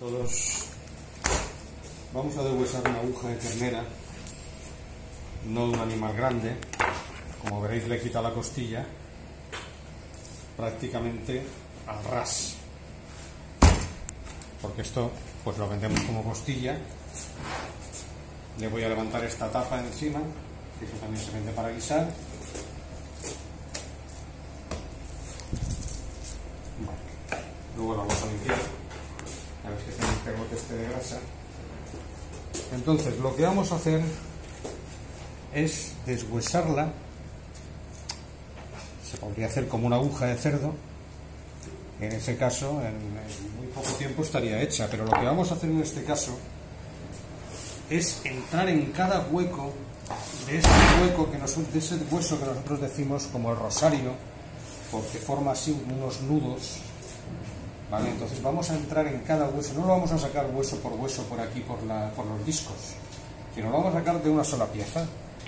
Todos vamos a deshuesar una aguja de ternera, no de un animal grande. Como veréis, le quita la costilla prácticamente al ras, porque esto pues lo vendemos como costilla. Le voy a levantar esta tapa encima, que eso también se vende para guisar. Vale. Luego lo vamos a limpiar, a ver si tiene este bote este de grasa. Entonces lo que vamos a hacer es deshuesarla. Se podría hacer como una aguja de cerdo. En ese caso, en muy poco tiempo estaría hecha, pero lo que vamos a hacer en este caso es entrar en cada hueco de ese hueco de ese hueso que nosotros decimos como el rosario, porque forma así unos nudos, ¿vale? Entonces vamos a entrar en cada hueso, no lo vamos a sacar hueso por aquí, por los discos, sino lo vamos a sacar de una sola pieza,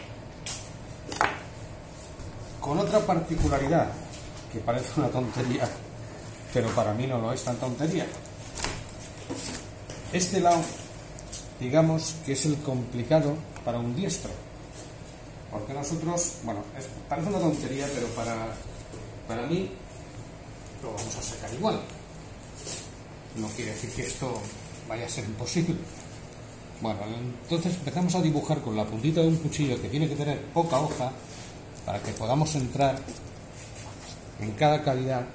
con otra particularidad, que parece una tontería, pero para mí no lo es tan tontería. Este lado, digamos que es el complicado para un diestro, porque nosotros, bueno, parece una tontería, pero para mí lo vamos a sacar igual. No quiere decir que esto vaya a ser imposible. Bueno, entonces empezamos a dibujar con la puntita de un cuchillo, que tiene que tener poca hoja para que podamos entrar en cada cavidad,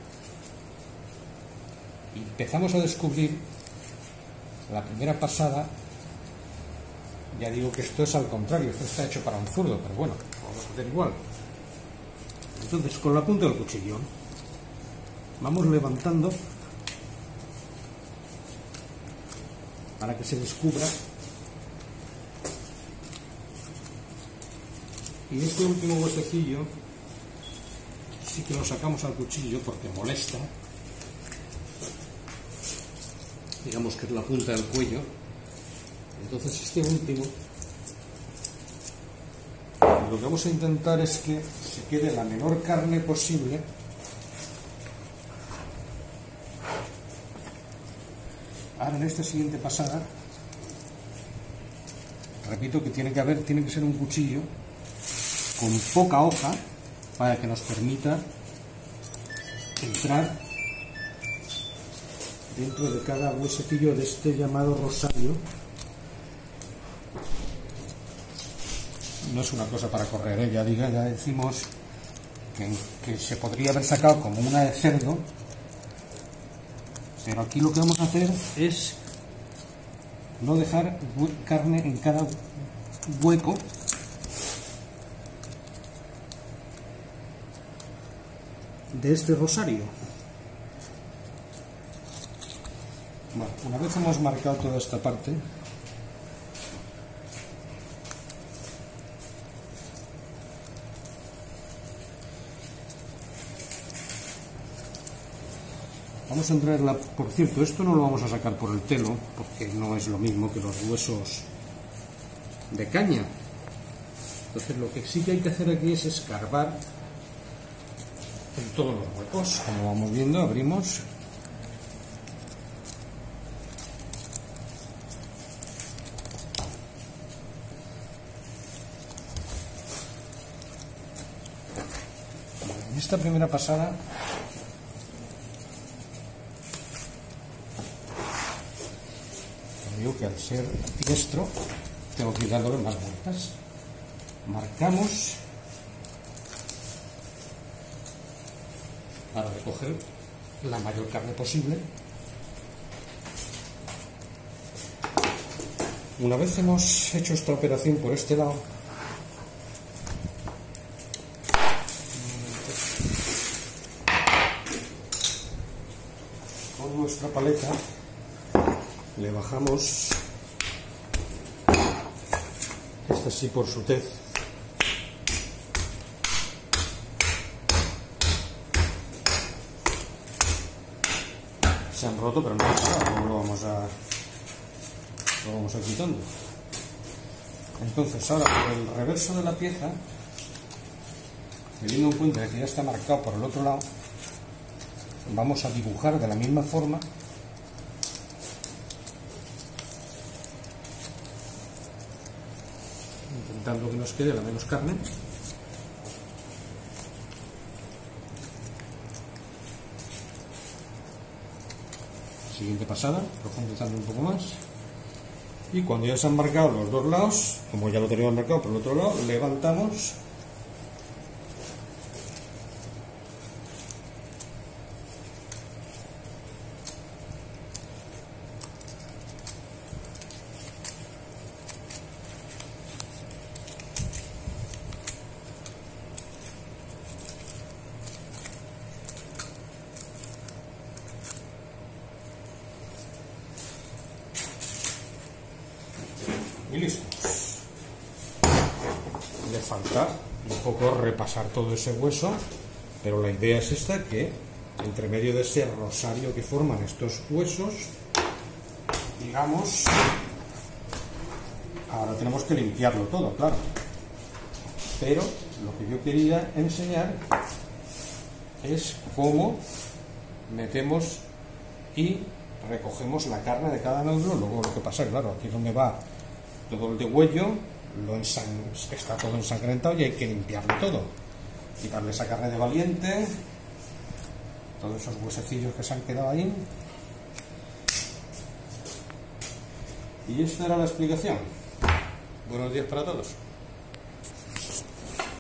y empezamos a descubrir la primera pasada. Ya digo que esto es al contrario, esto está hecho para un zurdo, pero bueno, vamos a hacer igual. Entonces, con la punta del cuchillo vamos levantando para que se descubra, y este último huesecillo sí que lo sacamos al cuchillo porque molesta. Digamos que es la punta del cuello. Entonces este último, lo que vamos a intentar es que se quede la menor carne posible. Ahora, en esta siguiente pasada, repito que tiene que ser un cuchillo con poca hoja para que nos permita entrar dentro de cada huesecillo de este llamado rosario. No es una cosa para correr, ¿eh? Ya decimos que se podría haber sacado como una de cerdo, pero aquí lo que vamos a hacer es no dejar carne en cada hueco, de este rosario. Bueno, una vez hemos marcado toda esta parte, vamos a entrarla. Por cierto, esto no lo vamos a sacar por el telo, porque no es lo mismo que los huesos de caña. Entonces lo que sí que hay que hacer aquí es escarbar en todos los huecos. Como vamos viendo, abrimos. En esta primera pasada digo que al ser diestro tengo que ir dándole más vueltas. Marcamos para recoger la mayor carne posible. Una vez hemos hecho esta operación por este lado, con nuestra paleta le bajamos esta así por su tez. Se han roto, pero no pasa nada, lo vamos a quitando. Entonces ahora por el reverso de la pieza, teniendo en cuenta que ya está marcado por el otro lado, vamos a dibujar de la misma forma intentando que nos quede la menos carne. Siguiente pasada, profundizando un poco más. Y cuando ya se han marcado los dos lados, como ya lo teníamos marcado por el otro lado, levantamos y listo. Le falta un poco repasar todo ese hueso, pero la idea es esta, que entre medio de ese rosario que forman estos huesos, digamos, ahora tenemos que limpiarlo todo, claro, pero lo que yo quería enseñar es cómo metemos y recogemos la carne de cada nódulo. Luego lo que pasa es, claro, aquí es donde va todo el degüello, está todo ensangrentado y hay que limpiarlo todo, quitarle esa carne de valiente, todos esos huesecillos que se han quedado ahí. Y esta era la explicación. Buenos días para todos.